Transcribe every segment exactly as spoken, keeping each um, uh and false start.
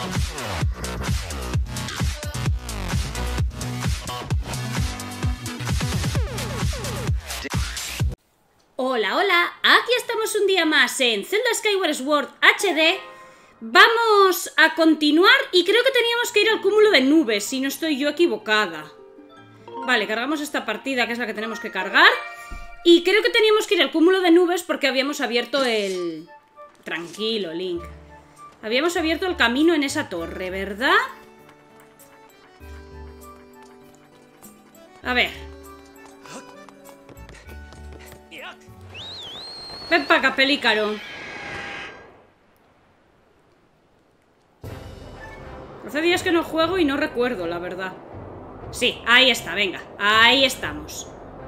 Hola, hola, aquí estamos un día más en Zelda Skyward Sword H D. Vamos a continuar y creo que teníamos que ir al cúmulo de nubes, si no estoy yo equivocada. Vale, cargamos esta partida, que es la que tenemos que cargar. Y creo que teníamos que ir al cúmulo de nubes porque habíamos abierto el... Tranquilo, Link. Habíamos abierto el camino en esa torre, ¿verdad? A ver. Ven para acá, pelícaro. Hace días que no juego y no recuerdo, la verdad. Sí, ahí está, venga. Ahí estamos.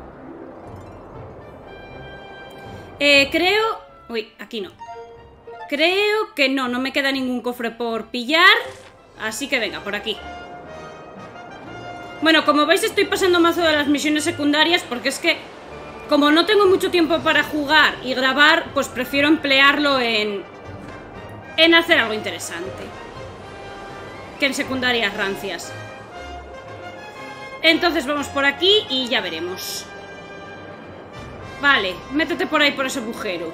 Eh, creo... Uy, aquí no. Creo que no, no me queda ningún cofre por pillar. Así que venga, por aquí. Bueno, como veis estoy pasando mazo de las misiones secundarias porque es que... Como no tengo mucho tiempo para jugar y grabar, pues prefiero emplearlo en... En hacer algo interesante. Que en secundarias rancias. Entonces vamos por aquí y ya veremos. Vale, métete por ahí por ese agujero.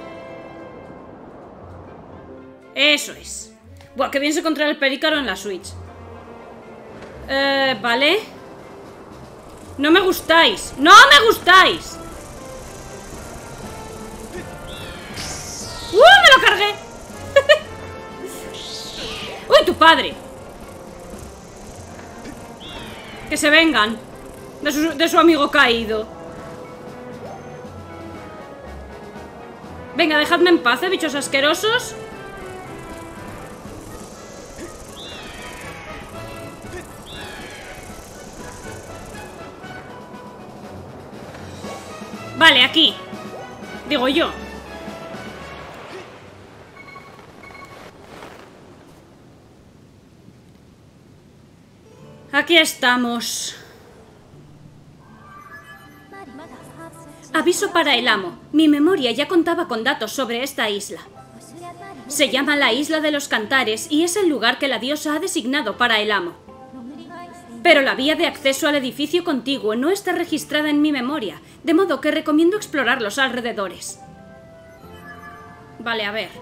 Eso es. Buah, que bien se controla el pelícaro en la Switch. Eh, vale. No me gustáis. ¡No me gustáis! ¡Uh! ¡Me lo cargué! ¡Uy, tu padre! Que se vengan de su, de su amigo caído. Venga, dejadme en paz, ¿eh, bichos asquerosos? Vale, aquí. Digo yo. Aquí estamos. Aviso para el amo. Mi memoria ya contaba con datos sobre esta isla. Se llama la Isla de los Cantares y es el lugar que la diosa ha designado para el amo. Pero la vía de acceso al edificio contiguo no está registrada en mi memoria, de modo que recomiendo explorar los alrededores. Vale, a ver.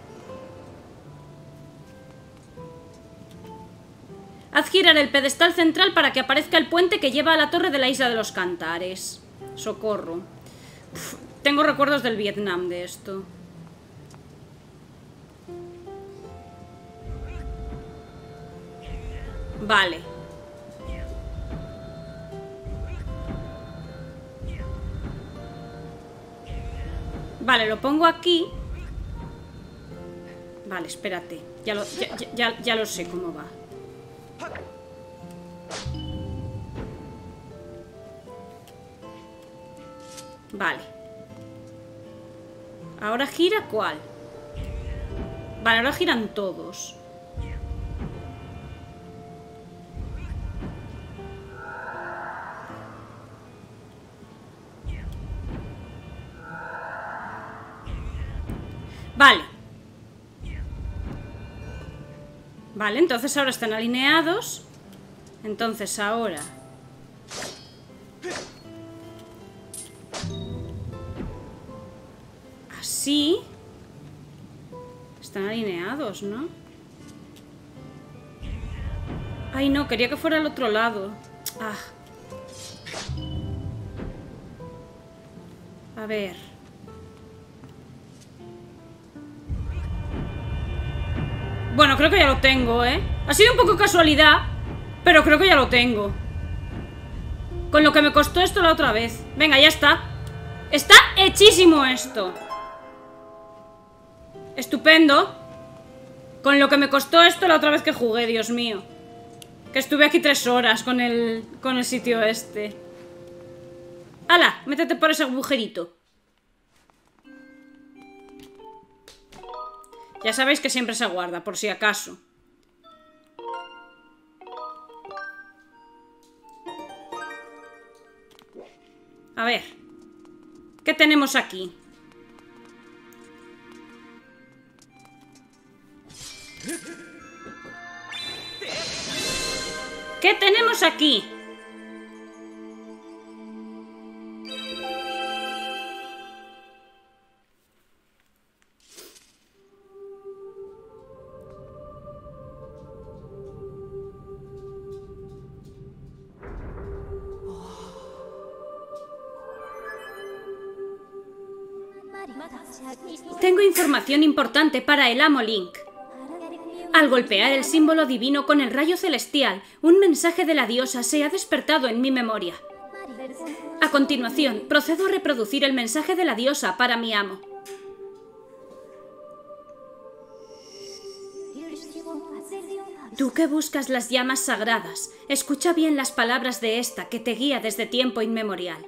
Haz girar el pedestal central para que aparezca el puente que lleva a la torre de la Isla de los Cantares. Socorro. Uf, tengo recuerdos del Vietnam de esto. Vale. Vale, lo pongo aquí. Vale, espérate. Ya lo, ya, ya, ya lo sé cómo va. Vale. ¿Ahora gira cuál? Vale, ahora giran todos. Vale. Vale, entonces ahora están alineados. Entonces ahora... Así. Están alineados, ¿no? Ay, no, quería que fuera al otro lado. Ah. A ver. Bueno, creo que ya lo tengo, ¿eh? Ha sido un poco casualidad, pero creo que ya lo tengo. Con lo que me costó esto la otra vez. Venga, ya está. Está hechísimo esto. Estupendo. Con lo que me costó esto la otra vez que jugué, Dios mío. Que estuve aquí tres horas con el, con el sitio este. ¡Hala! Métete por ese agujerito. Ya sabéis que siempre se guarda, por si acaso. A ver. ¿Qué tenemos aquí? ¿Qué tenemos aquí? Tengo información importante para el amo Link. Al golpear el símbolo divino con el rayo celestial, un mensaje de la diosa se ha despertado en mi memoria. A continuación, procedo a reproducir el mensaje de la diosa para mi amo. Tú que buscas las llamas sagradas, escucha bien las palabras de esta que te guía desde tiempo inmemorial.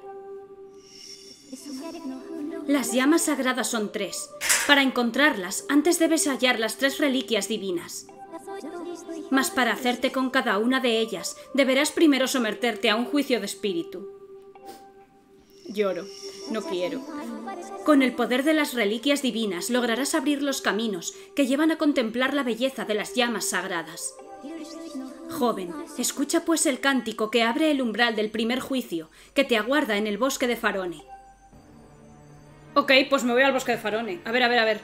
Las llamas sagradas son tres. Para encontrarlas, antes debes hallar las tres reliquias divinas. Mas para hacerte con cada una de ellas, deberás primero someterte a un juicio de espíritu. Lloro. No quiero. Con el poder de las reliquias divinas lograrás abrir los caminos que llevan a contemplar la belleza de las llamas sagradas. Joven, escucha pues el cántico que abre el umbral del primer juicio, que te aguarda en el bosque de Farone. Ok, pues me voy al bosque de Farone. A ver, a ver, a ver.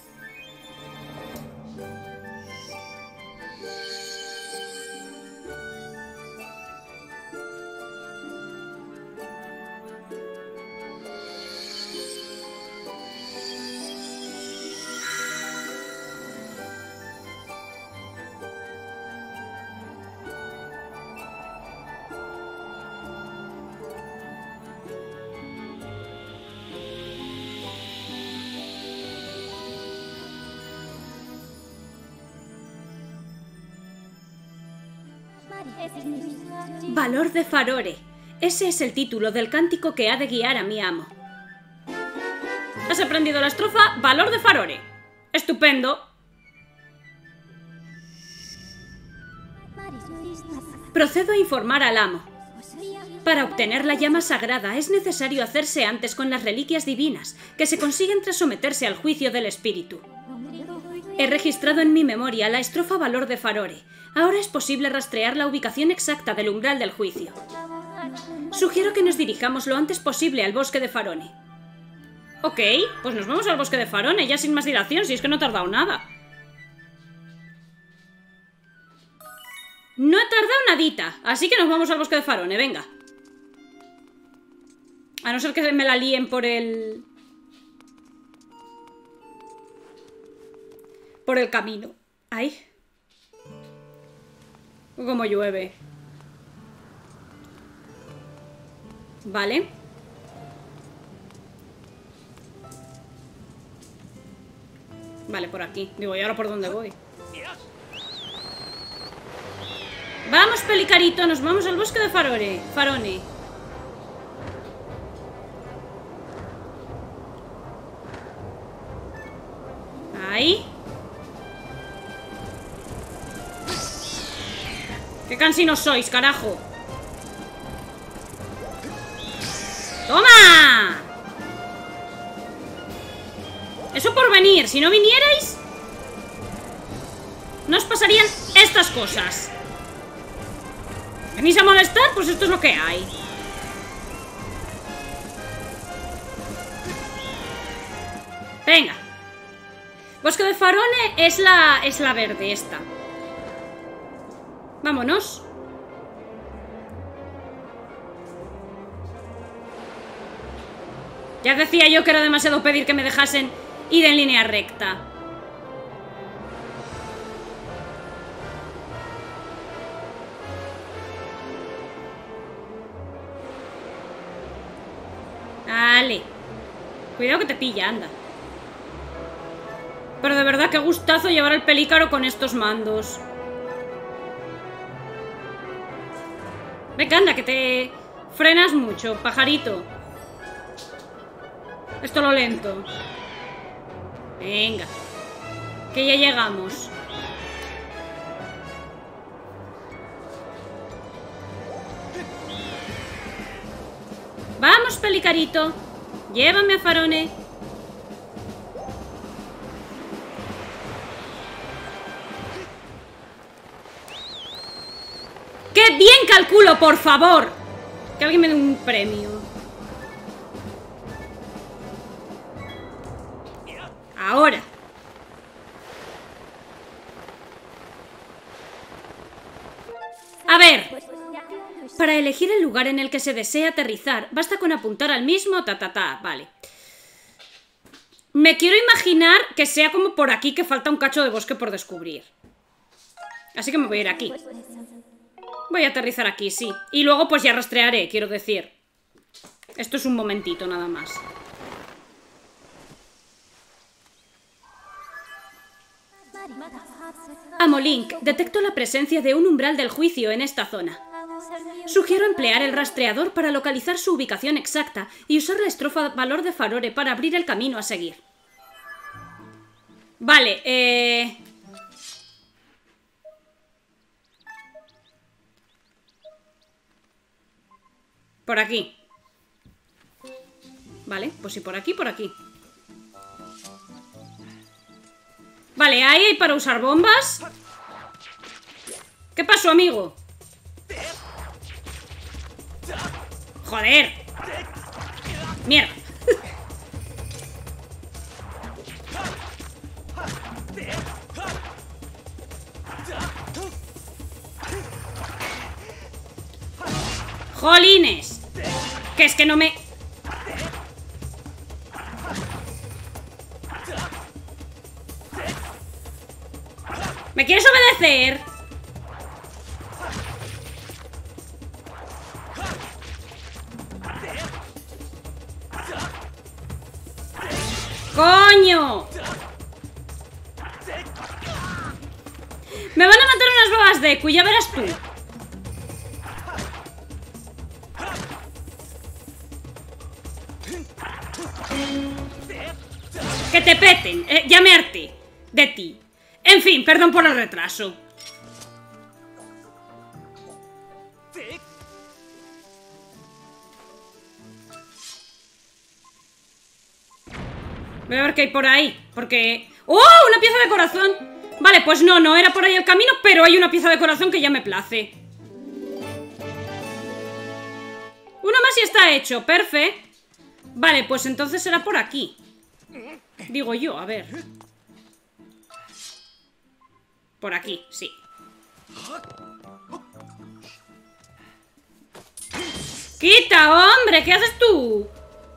Valor de Farore. Ese es el título del cántico que ha de guiar a mi amo. Has aprendido la estrofa Valor de Farore. Estupendo. Procedo a informar al amo. Para obtener la llama sagrada es necesario hacerse antes con las reliquias divinas, que se consiguen tras someterse al juicio del espíritu. He registrado en mi memoria la estrofa Valor de Farore. Ahora es posible rastrear la ubicación exacta del umbral del juicio. Sugiero que nos dirijamos lo antes posible al bosque de Farone. Ok, pues nos vamos al bosque de Farone, ya sin más dilación, si es que no ha tardado nada. No ha tardado nadita, así que nos vamos al bosque de Farone, venga. A no ser que me la líen por el... por el camino. Ay. Como llueve. Vale. Vale, por aquí. Digo, ¿y ahora por dónde voy? Vamos, Pelicarito, nos vamos al bosque de Farone. Farone. Ahí. ¡Qué cansinos sois, carajo! ¡Toma! Eso por venir. Si no vinierais, no os pasarían estas cosas. ¿Venís a molestar? Pues esto es lo que hay. Venga. Bosque de Farone es la, es la verde esta. Vámonos. Ya decía yo que era demasiado pedir que me dejasen ir en línea recta. Vale. Cuidado que te pilla, anda. Pero de verdad qué gustazo llevar el pelícaro con estos mandos. Venga, anda, que te frenas mucho, pajarito. Esto lo lento. Venga. Que ya llegamos. Vamos, Pelicarito. Llévame a Farone. ¡Qué bien calculo, por favor! Que alguien me dé un premio. Ahora. A ver. Para elegir el lugar en el que se desea aterrizar, basta con apuntar al mismo, ta ta ta, vale. Me quiero imaginar que sea como por aquí, que falta un cacho de bosque por descubrir. Así que me voy a ir aquí. Voy a aterrizar aquí, sí. Y luego pues ya rastrearé, quiero decir. Esto es un momentito nada más. Amo Link, detecto la presencia de un umbral del juicio en esta zona. Sugiero emplear el rastreador para localizar su ubicación exacta y usar la estrofa valor de Farore para abrir el camino a seguir. Vale, eh... por aquí. Vale, pues si por aquí, por aquí. Vale, ahí hay para usar bombas. ¿Qué pasó, amigo? Joder. Mierda. Jolines. Que es que no me... ¿Me quieres obedecer? ¡Coño! Me van a matar unas babas de Deku, ya verás tú. Que te peten, eh, ya me harté de ti. En fin, perdón por el retraso. Voy a ver qué hay por ahí, porque... ¡Oh! ¡Una pieza de corazón! Vale, pues no, no era por ahí el camino, pero hay una pieza de corazón que ya me place. Uno más y está hecho, perfecto. Vale, pues entonces será por aquí. Digo yo, a ver. Por aquí, sí. ¡Quita, hombre! ¿Qué haces tú?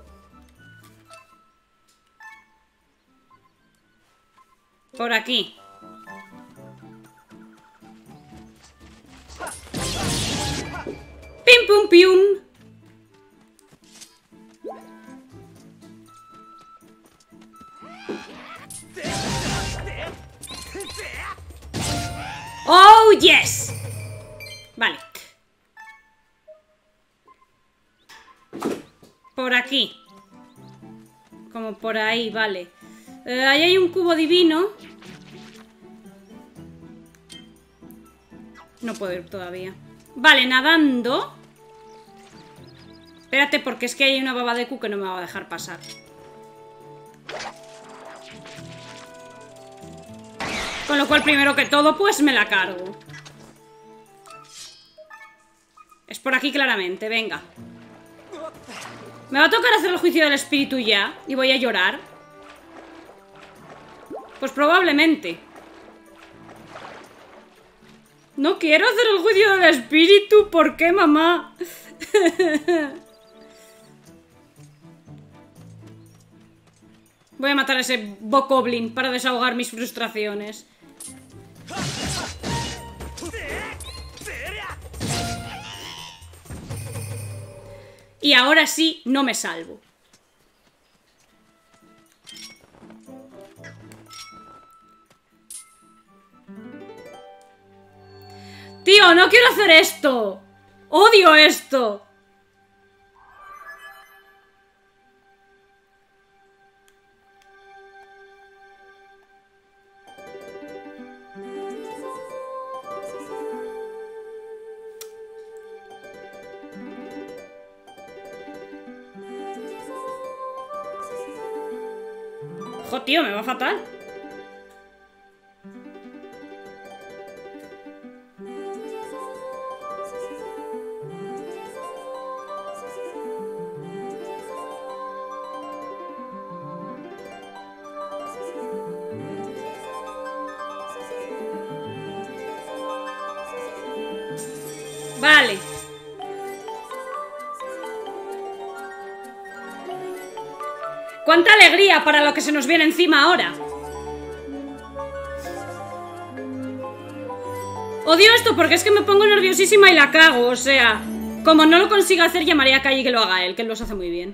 Por aquí. ¡Pim, pum, pium! ¡Oh, yes! Vale. Por aquí. Como por ahí, vale. Eh, ahí hay un cubo divino. No puedo ir todavía. Vale, nadando. Espérate, porque es que hay una baba de Deku que no me va a dejar pasar. Con lo cual, primero que todo, pues me la cargo. Es por aquí claramente, venga. ¿Me va a tocar hacer el juicio del espíritu ya? ¿Y voy a llorar? Pues probablemente. No quiero hacer el juicio del espíritu. ¿Por qué, mamá? Voy a matar a ese bokoblin para desahogar mis frustraciones. Y ahora sí, no me salvo. Tío, no quiero hacer esto. Odio esto. Jo, tío, me va fatal. Vale. ¡Cuánta alegría para lo que se nos viene encima ahora! Odio esto porque es que me pongo nerviosísima y la cago, o sea... Como no lo consiga hacer, llamaré a Kai y que lo haga él, que él los hace muy bien.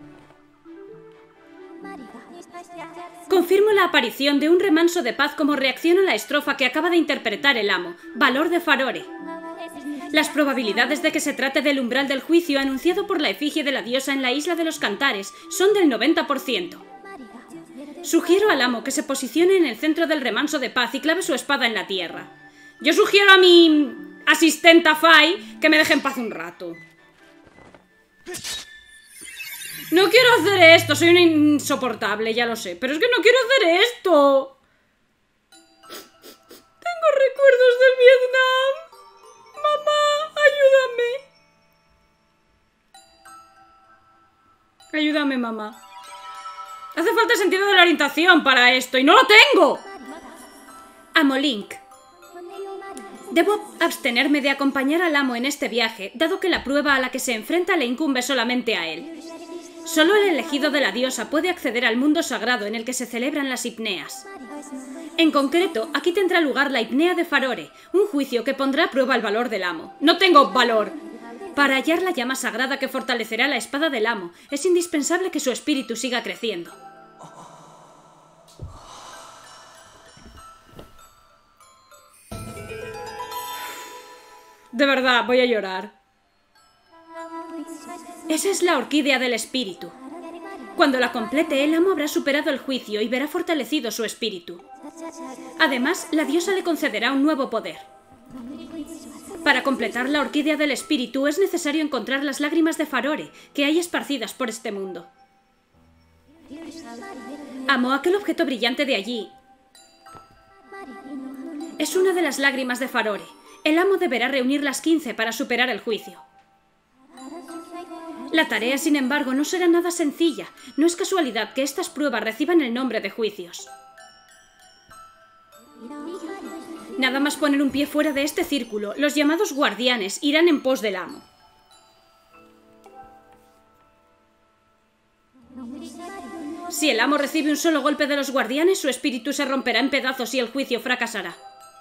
Confirmo la aparición de un remanso de paz como reacción a la estrofa que acaba de interpretar el amo. Valor de Farore. Las probabilidades de que se trate del umbral del juicio anunciado por la efigie de la diosa en la isla de los Cantares son del noventa por ciento. Sugiero al amo que se posicione en el centro del remanso de paz y clave su espada en la tierra. Yo sugiero a mi asistenta Fai que me deje en paz un rato. No quiero hacer esto, soy una insoportable, ya lo sé, pero es que no quiero hacer esto. Tengo recuerdos del Vietnam. Mamá, ayúdame. Ayúdame, mamá. Hace falta sentido de la orientación para esto y no lo tengo. Amo Link. Debo abstenerme de acompañar al amo en este viaje, dado que la prueba a la que se enfrenta le incumbe solamente a él. Solo el elegido de la diosa puede acceder al mundo sagrado en el que se celebran las hipneas. En concreto, aquí tendrá lugar la hipnea de Farore, un juicio que pondrá a prueba el valor del amo. ¡No tengo valor! Para hallar la llama sagrada que fortalecerá la espada del amo, es indispensable que su espíritu siga creciendo. De verdad, voy a llorar. Esa es la orquídea del espíritu. Cuando la complete, el amo habrá superado el juicio y verá fortalecido su espíritu. Además, la diosa le concederá un nuevo poder. Para completar la orquídea del espíritu es necesario encontrar las lágrimas de Farore que hay esparcidas por este mundo. Amo aquel objeto brillante de allí. Es una de las lágrimas de Farore. El amo deberá reunir las quince para superar el juicio. La tarea, sin embargo, no será nada sencilla. No es casualidad que estas pruebas reciban el nombre de juicios. Nada más poner un pie fuera de este círculo, los llamados guardianes irán en pos del amo. Si el amo recibe un solo golpe de los guardianes, su espíritu se romperá en pedazos y el juicio fracasará.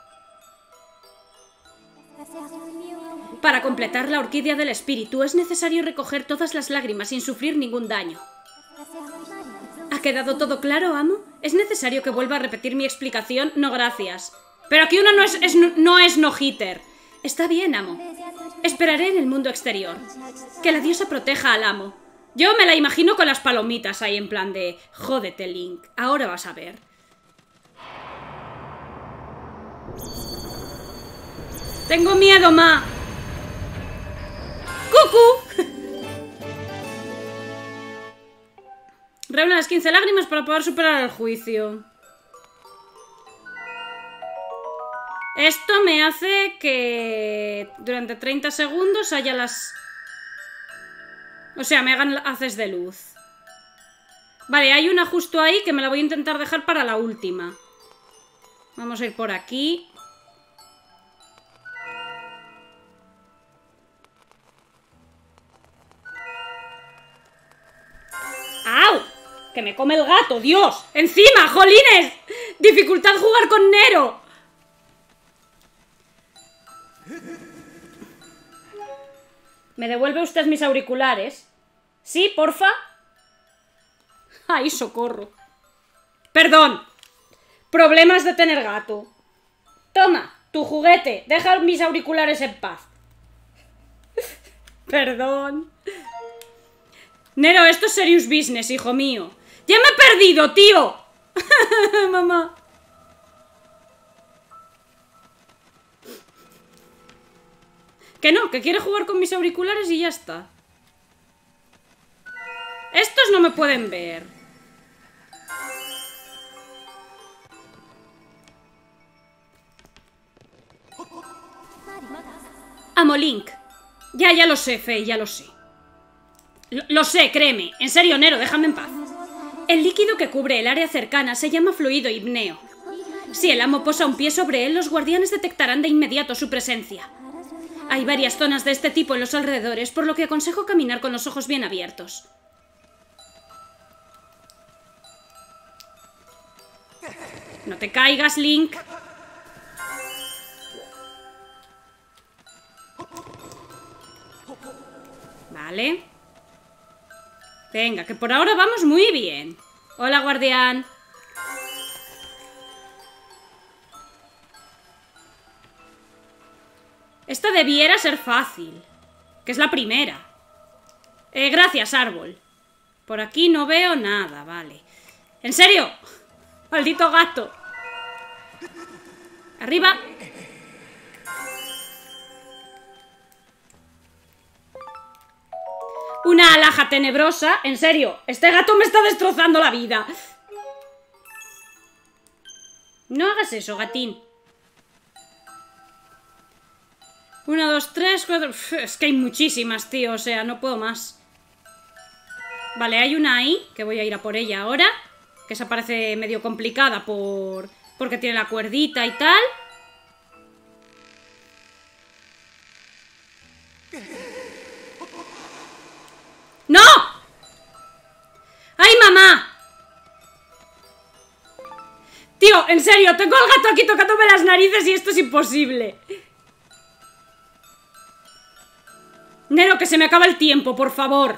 Para completar la orquídea del espíritu es necesario recoger todas las lágrimas sin sufrir ningún daño. ¿Ha quedado todo claro, amo? ¿Es necesario que vuelva a repetir mi explicación? No, gracias. Pero aquí una no es, es, no es no-hitter. Está bien, amo. Esperaré en el mundo exterior. Que la diosa proteja al amo. Yo me la imagino con las palomitas ahí en plan de... Jódete, Link. Ahora vas a ver. Tengo miedo, ma. ¡Cucú! Reúne las quince lágrimas para poder superar el juicio. Esto me hace que durante treinta segundos haya las... O sea, me hagan haces de luz. Vale, hay una justo ahí que me la voy a intentar dejar para la última. Vamos a ir por aquí. ¡Au! ¡Que me come el gato, Dios! ¡Encima, jolines! ¡Dificultad jugar con Nero! ¿Me devuelve usted mis auriculares? ¿Sí, porfa? ¡Ay, socorro! Perdón. Problemas de tener gato. Toma, tu juguete. Deja mis auriculares en paz. Perdón. Nero, esto es serious business, hijo mío. ¡Ya me he perdido, tío! Mamá. Que no, que quiere jugar con mis auriculares y ya está. Estos no me pueden ver. Amo Link. Ya, ya lo sé, Faye, ya lo sé. Lo, lo sé, créeme. En serio, Nero, déjame en paz. El líquido que cubre el área cercana se llama fluido hipneo. Si el amo posa un pie sobre él, los guardianes detectarán de inmediato su presencia. Hay varias zonas de este tipo en los alrededores, por lo que aconsejo caminar con los ojos bien abiertos. No te caigas, Link. Vale. Venga, que por ahora vamos muy bien. Hola, guardián. Esta debiera ser fácil, que es la primera. Eh, gracias, árbol. Por aquí no veo nada, vale. ¿En serio? Maldito gato. Arriba. Una alhaja tenebrosa. En serio, este gato me está destrozando la vida. No hagas eso, gatín. Una, dos, tres, cuatro... Uf, es que hay muchísimas, tío. O sea, no puedo más. Vale, hay una ahí, que voy a ir a por ella ahora. Que esa parece medio complicada por... porque tiene la cuerdita y tal. ¡No! ¡Ay, mamá! Tío, en serio, tengo al gato aquí tocándome las narices y esto es imposible. Nero, que se me acaba el tiempo, por favor.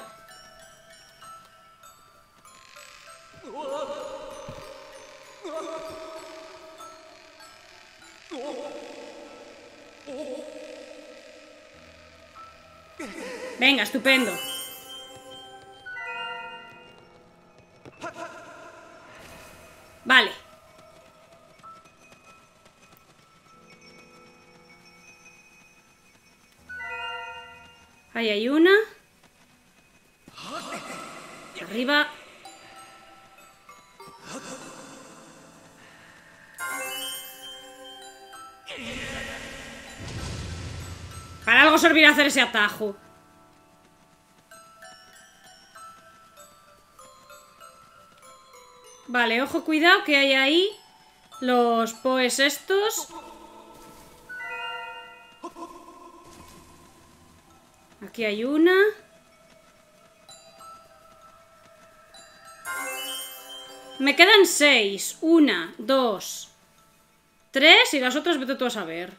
Venga, estupendo. Vale. Ahí hay una. Arriba. Para algo servirá hacer ese atajo. Vale, ojo, cuidado, que hay ahí los poes estos. Aquí hay una. Me quedan seis. Una, dos, tres y las otras vete tú a saber.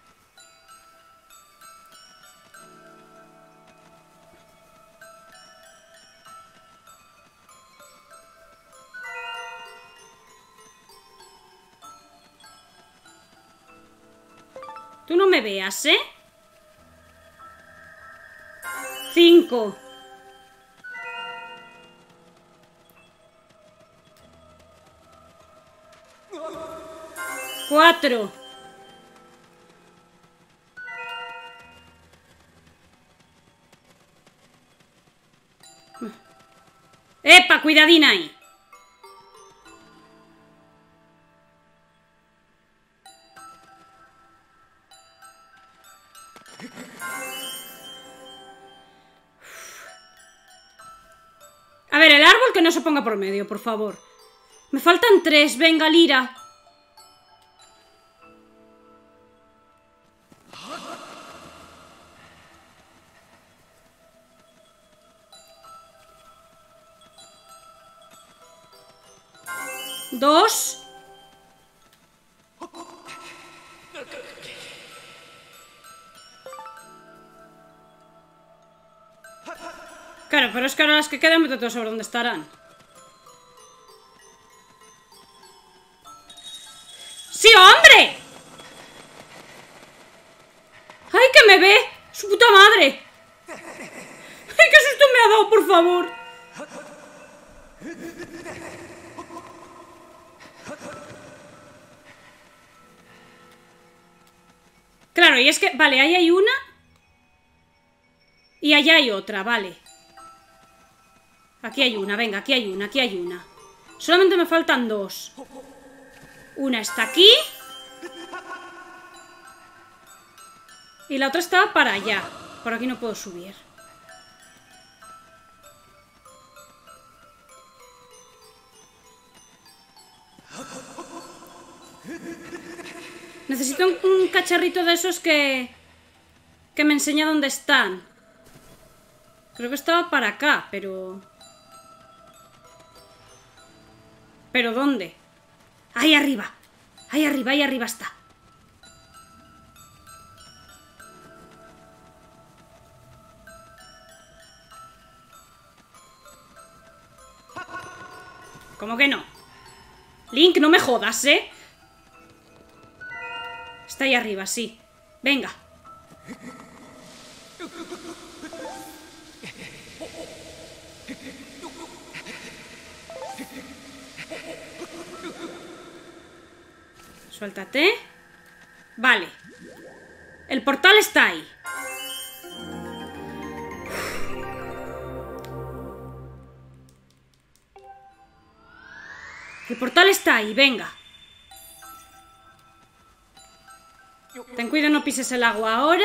Tú no me veas, ¿eh? Cinco. Cuatro. ¡Epa! Cuidadín ahí. A ver, el árbol que no se ponga por medio, por favor. Me faltan tres, venga, Lira. Dos. Claro, pero es que ahora las que quedan, vete tú a saber dónde estarán. ¡Sí, hombre! ¡Ay, que me ve! ¡Su puta madre! ¡Ay, qué susto me ha dado, por favor! Claro, y es que... Vale, ahí hay una. Y allá hay otra, vale. Aquí hay una, venga, aquí hay una, aquí hay una. Solamente me faltan dos. Una está aquí. Y la otra estaba para allá. Por aquí no puedo subir. Necesito un, un cacharrito de esos que... que me enseña dónde están. Creo que estaba para acá, pero... ¿Pero dónde? Ahí arriba. Ahí arriba, ahí arriba está. ¿Cómo que no? Link, no me jodas, ¿eh? Está ahí arriba, sí. Venga. Suéltate. Vale. El portal está ahí. El portal está ahí, venga. Ten cuidado, no pises el agua ahora.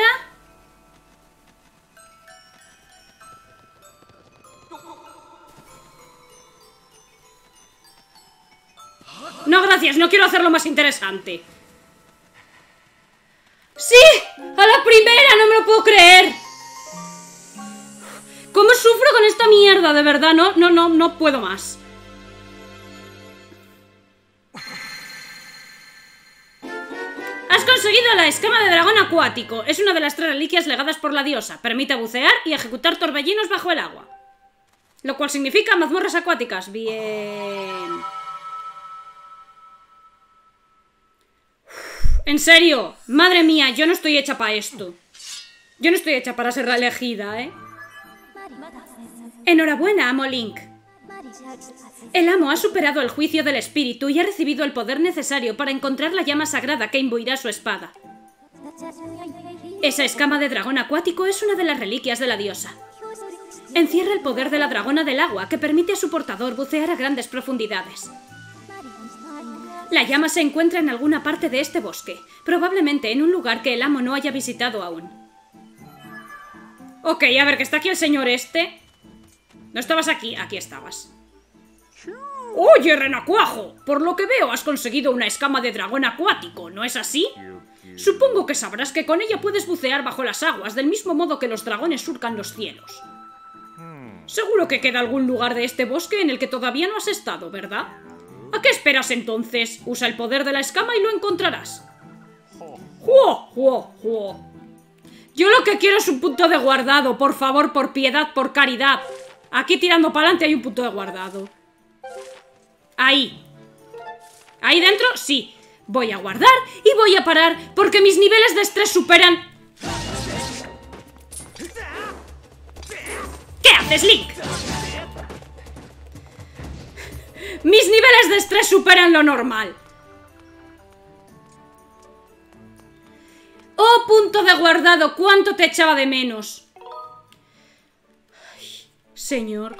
No, gracias, no quiero hacerlo más interesante. ¡Sí! ¡A la primera! ¡No me lo puedo creer! ¿Cómo sufro con esta mierda? De verdad, no, no, no, no puedo más. Has conseguido la escama de dragón acuático. Es una de las tres reliquias legadas por la diosa. Permite bucear y ejecutar torbellinos bajo el agua. Lo cual significa mazmorras acuáticas. Bien. En serio, madre mía, yo no estoy hecha para esto. Yo no estoy hecha para ser reelegida, ¿eh? Enhorabuena, amo Link. El amo ha superado el juicio del espíritu y ha recibido el poder necesario para encontrar la llama sagrada que imbuirá su espada. Esa escama de dragón acuático es una de las reliquias de la diosa. Encierra el poder de la dragona del agua que permite a su portador bucear a grandes profundidades. La llama se encuentra en alguna parte de este bosque, probablemente en un lugar que el amo no haya visitado aún. Ok, a ver, que está aquí el señor este. ¿No estabas aquí? Aquí estabas. Oye, renacuajo, por lo que veo has conseguido una escama de dragón acuático, ¿no es así? Supongo que sabrás que con ella puedes bucear bajo las aguas, del mismo modo que los dragones surcan los cielos. Seguro que queda algún lugar de este bosque en el que todavía no has estado, ¿verdad? ¿A qué esperas entonces? Usa el poder de la escama y lo encontrarás. ¡Juo, juo, juo! Yo lo que quiero es un punto de guardado, por favor, por piedad, por caridad. Aquí tirando para adelante hay un punto de guardado. Ahí. Ahí dentro, sí. Voy a guardar y voy a parar porque mis niveles de estrés superan... ¿Qué haces, Link? Mis niveles de estrés superan lo normal. Oh, punto de guardado, cuánto te echaba de menos. Ay, señor.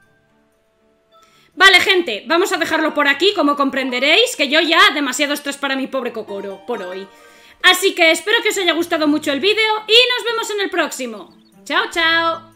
Vale, gente, vamos a dejarlo por aquí, como comprenderéis, que yo ya demasiado estrés para mi pobre Kokoro por hoy. Así que espero que os haya gustado mucho el vídeo y nos vemos en el próximo. Chao, chao.